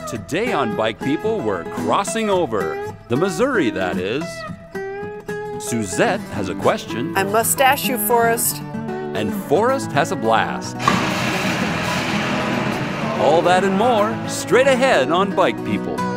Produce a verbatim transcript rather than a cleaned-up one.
Today on Bike People, we're crossing over. The Missouri, that is. Suzette has a question. And mustache you, Forrest. And Forrest has a blast. All that and more, straight ahead on Bike People.